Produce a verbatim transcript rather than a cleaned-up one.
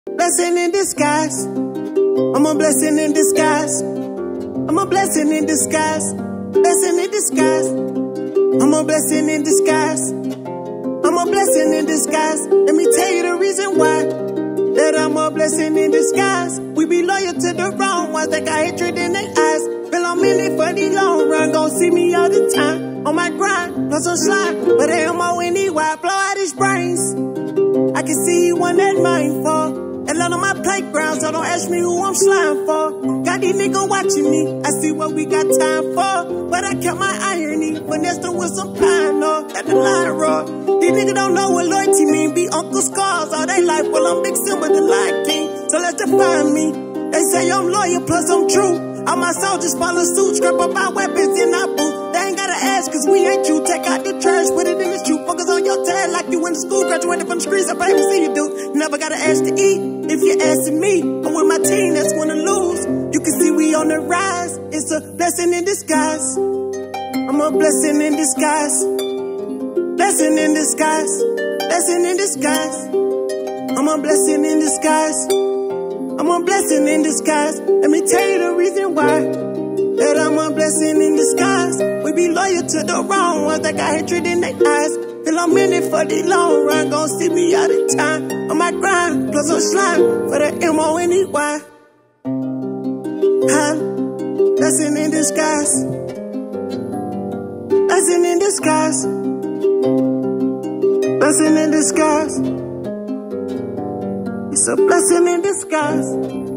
Blessing in disguise. I'm a blessing in disguise. I'm a blessing in disguise. Blessing in disguise. I'm a blessing in disguise. I'm a blessing in disguise. Let me tell you the reason why. That I'm a blessing in disguise. We be loyal to the wrong ones that got hatred in their eyes. Feel I'm in it for the long run. Gon' see me all the time. On my grind, plus some slime. But they M O N E Y, blow out his brains. I can see you on that mindful. And lot on my playground, so don't ask me who I'm slime for. Got these niggas watching me, I see what we got time for. But I kept my irony, finessed them with some pine, or at the line raw. These niggas don't know what loyalty mean, be Uncle Scars all they life. Well, I'm Big Simba, the Lion King, so let's define me. They say I'm loyal, plus I'm true. All my soldiers follow suit, scrap up my weapons in our boot. They ain't gotta ask, cause we ain't you. Take out the trash, put it in the chute. Focus on your tag like you went to school, graduated from the streets. I probably see you do. Never gotta ask to eat. If you're asking me, I'm with my team that's wanna lose. You can see we on the rise. It's a blessing in disguise. I'm a blessing in disguise. Blessing in disguise. Blessing in disguise. I'm a blessing in disguise. I'm a blessing in disguise. Let me tell you the reason why. That I'm a blessing in disguise. We be loyal to the wrong ones that got hatred in their eyes. Feel I'm in it for the long run. Gon' see me all the time. On my grind, plus some slime for the M O N E Y. Huh? Blessing in disguise. Blessing in disguise. Blessing in disguise. It's a blessing in disguise.